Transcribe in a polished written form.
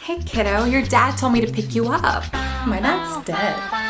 Hey kiddo, your dad told me to pick you up. My dad's dead.